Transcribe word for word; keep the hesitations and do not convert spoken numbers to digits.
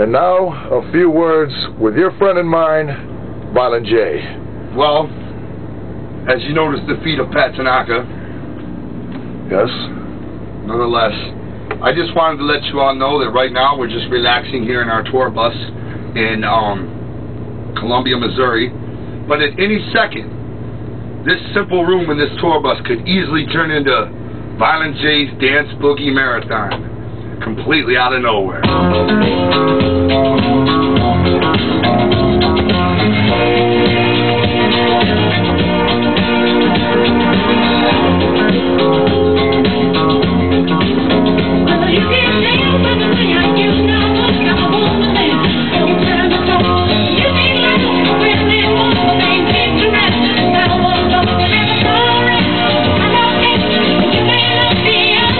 And now, a few words with your friend and mine, Violent J. Well, as you noticed, the feet of Pat Tanaka. Yes? Nonetheless, I just wanted to let you all know that right now we're just relaxing here in our tour bus in um, Columbia, Missouri. But at any second, this simple room in this tour bus could easily turn into Violent J's Dance Boogie Marathon, completely out of nowhere.